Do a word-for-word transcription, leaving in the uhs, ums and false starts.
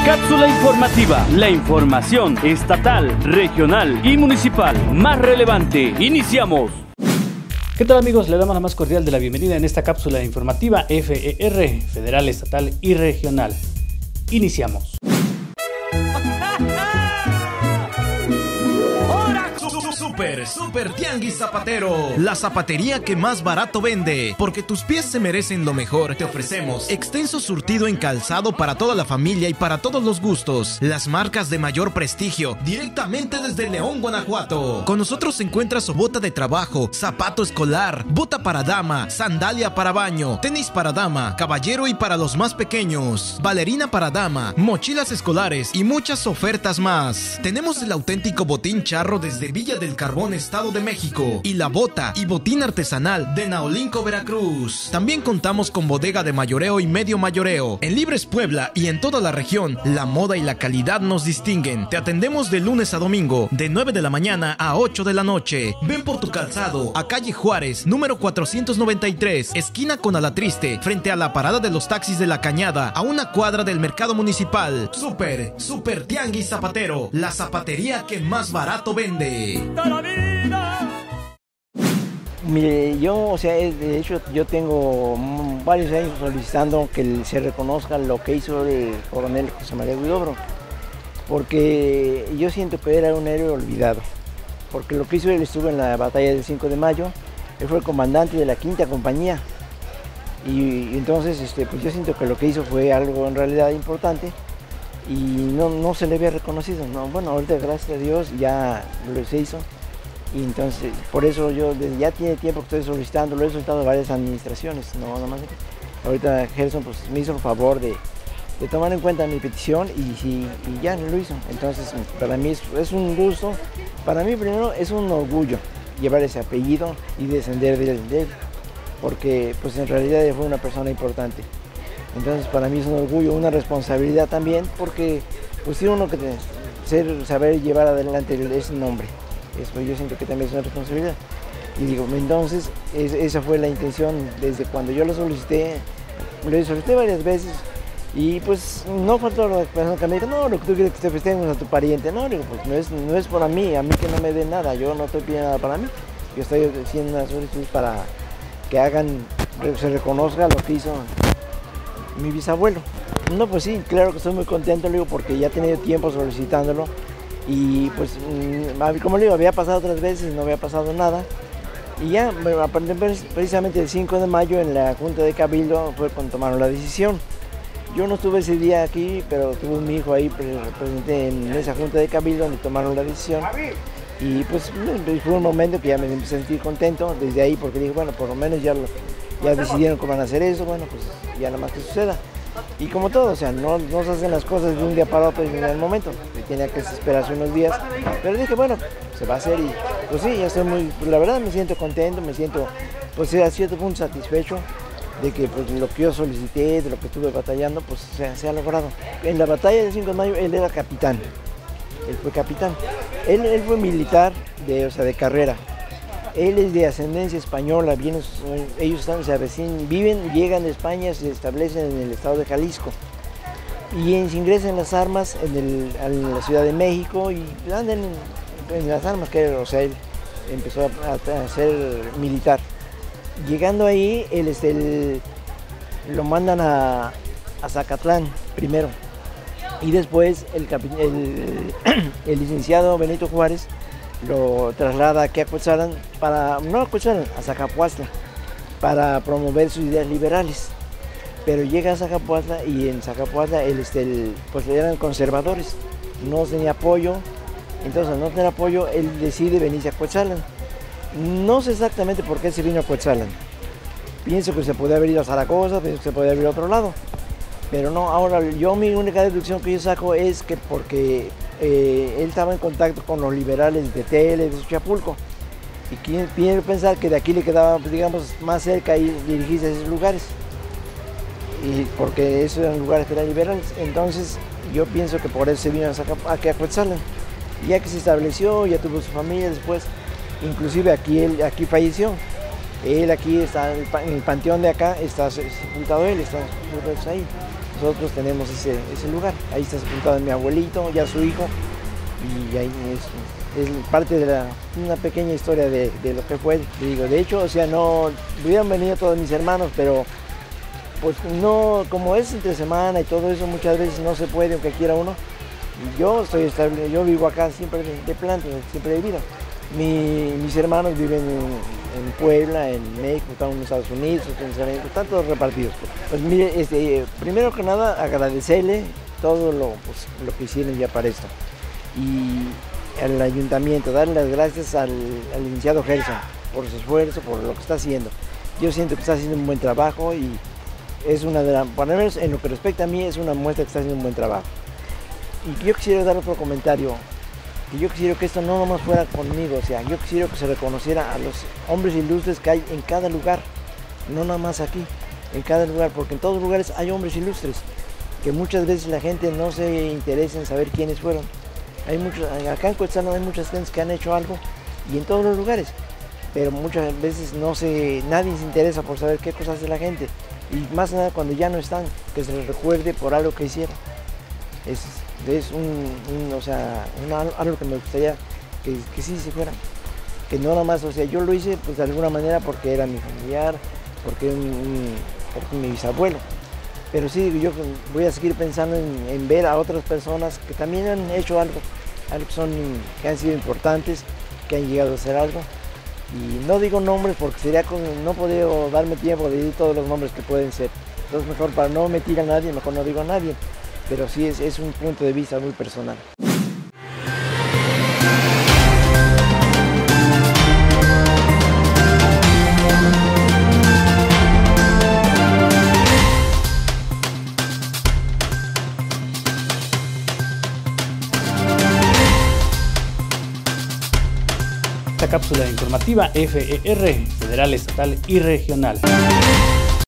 Cápsula informativa, la información estatal, regional y municipal más relevante. Iniciamos. ¿Qué tal, amigos? Le damos la más cordial de la bienvenida en esta cápsula informativa F E R, federal, estatal y regional. Iniciamos. Super, super Tianguis Zapatero, la zapatería que más barato vende. Porque tus pies se merecen lo mejor, te ofrecemos extenso surtido en calzado para toda la familia y para todos los gustos. Las marcas de mayor prestigio, directamente desde León, Guanajuato. Con nosotros encuentras bota de trabajo, zapato escolar, bota para dama, sandalia para baño, tenis para dama, caballero y para los más pequeños, bailarina para dama, mochilas escolares y muchas ofertas más. Tenemos el auténtico botín charro desde Villa del Carbón, Estado de México, y la bota y botín artesanal de Naolinco, Veracruz. También contamos con bodega de mayoreo y medio mayoreo. En Libres Puebla y en toda la región, la moda y la calidad nos distinguen. Te atendemos de lunes a domingo, de nueve de la mañana a ocho de la noche. Ven por tu calzado a calle Juárez, número cuatrocientos noventa y tres, esquina con Alatriste, frente a la parada de los taxis de La Cañada, a una cuadra del mercado municipal. Super, super Tianguis Zapatero, la zapatería que más barato vende. Mire, yo, o sea, de hecho, yo tengo varios años solicitando que se reconozca lo que hizo el coronel José María Huidobro, porque yo siento que era un héroe olvidado, porque lo que hizo él, estuvo en la batalla del cinco de mayo, él fue el comandante de la quinta compañía, y, y entonces, este, pues yo siento que lo que hizo fue algo en realidad importante, y no, no se le había reconocido. No, bueno, ahorita gracias a Dios ya lo se hizo, y entonces por eso yo desde ya tiene tiempo que estoy solicitando, lo he solicitado a varias administraciones, no nomás. Ahorita Gerson pues me hizo el favor de, de tomar en cuenta mi petición y, sí, y ya lo hizo. Entonces para mí es, es un gusto, para mí primero es un orgullo llevar ese apellido y descender de él, de él porque pues en realidad fue una persona importante. Entonces para mí es un orgullo, una responsabilidad también, porque pues tiene uno que ser, saber llevar adelante ese nombre. Eso yo siento que también es una responsabilidad. Y digo, entonces es, esa fue la intención desde cuando yo lo solicité, lo solicité varias veces, y pues no faltó la persona que me dijo, no, lo que tú quieres que te festejemos a tu pariente. No, digo, pues no es, no es para mí, a mí que no me den nada, yo no estoy pidiendo nada para mí. Yo estoy haciendo una solicitud para que hagan, se reconozca lo que hizo mi bisabuelo. No, pues sí, claro que estoy muy contento, le digo, porque ya he tenido tiempo solicitándolo y pues como le digo, había pasado otras veces y no había pasado nada, y ya precisamente el cinco de mayo en la Junta de Cabildo fue cuando tomaron la decisión. Yo no estuve ese día aquí, pero tuve mi hijo ahí presente en esa Junta de Cabildo donde tomaron la decisión, y pues fue un momento que ya me empecé a sentir contento desde ahí, porque dije, bueno, por lo menos ya lo ya decidieron que van a hacer eso, bueno, pues ya nada más que suceda. Y como todo, o sea, no, no se hacen las cosas de un día para otro y en el momento, tenía que esperarse unos días, pero dije, bueno, se va a hacer, y pues sí, ya estoy muy, pues la verdad me siento contento, me siento, pues a cierto punto satisfecho de que pues lo que yo solicité, de lo que estuve batallando, pues se, se ha logrado. En la batalla del cinco de mayo él era capitán, él fue capitán, él, él fue militar, de, o sea, de carrera. Él es de ascendencia española, vienen, ellos están, se recién viven, llegan de España, se establecen en el estado de Jalisco y se ingresan en las armas en, el, en la Ciudad de México y andan en, en las armas, que o sea, él empezó a, a ser militar. Llegando ahí, él, este, el, lo mandan a, a Zacatlán primero, y después el, el, el licenciado Benito Juárez lo traslada aquí a Cuetzalan, para, no a Cuetzalan, a Zacapuastla, para promover sus ideas liberales. Pero llega a Zacapuastla y en Zacapuastla él, este, el, pues eran conservadores, no tenía apoyo, entonces al no tener apoyo él decide venirse a Cuetzalan. No sé exactamente por qué se vino a Cuetzalan, pienso que se podía haber ido a Zaragoza, pienso que se podía haber ido a otro lado, pero no. Ahora yo mi única deducción que yo saco es que porque Eh, él estaba en contacto con los liberales de Tele, de Xochapulco, y quiero pensar que de aquí le quedaba, digamos, más cerca y dirigirse a esos lugares, y porque esos eran lugares que eran liberales. Entonces yo pienso que por eso se vino aquí a Cuetzalan, ya que se estableció, ya tuvo su familia después, inclusive aquí, él, aquí falleció. Él aquí está, en el panteón de acá está sepultado él, está sepultado ahí. O nosotros tenemos ese, ese lugar. Ahí está sepultado mi abuelito, ya su hijo, y ahí es, es parte de la, una pequeña historia de, de lo que fue. Te digo, de hecho, o sea, no hubieran venido todos mis hermanos, pero pues no, como es entre semana y todo eso, muchas veces no se puede, aunque quiera uno. Yo estoy estable, yo vivo acá siempre de, de planta, siempre he vivido. Mi, mis hermanos viven en, en Puebla, en México, están en Estados Unidos, están todos repartidos. Pues mire, este, primero que nada agradecerle todo lo, pues, lo que hicieron ya para esto. Y al ayuntamiento, darle las gracias al, al licenciado Gerson por su esfuerzo, por lo que está haciendo. Yo siento que está haciendo un buen trabajo y es una de las, por lo menos en lo que respecta a mí, es una muestra que está haciendo un buen trabajo. Y yo quisiera dar otro comentario, que yo quisiera que esto no nomás fuera conmigo, o sea, yo quisiera que se reconociera a los hombres ilustres que hay en cada lugar, no nada más aquí, en cada lugar, porque en todos los lugares hay hombres ilustres, que muchas veces la gente no se interesa en saber quiénes fueron. Hay muchos, acá en Cuetzano hay muchas gentes que han hecho algo, y en todos los lugares, pero muchas veces no se, nadie se interesa por saber qué cosas hace la gente, y más nada cuando ya no están, que se les recuerde por algo que hicieron. Es, es un, un, o sea, una, algo que me gustaría que, que sí se fuera, que no nada más, o sea, yo lo hice pues de alguna manera porque era mi familiar, porque un, un porque mi bisabuelo, pero sí, yo voy a seguir pensando en, en ver a otras personas que también han hecho algo, algo que, son, que han sido importantes, que han llegado a hacer algo, y no digo nombres porque sería con, no podría darme tiempo de decir todos los nombres que pueden ser, entonces mejor para no meter a nadie, mejor no digo a nadie. Pero sí es, es un punto de vista muy personal. Esta cápsula informativa F E R, federal, estatal y regional.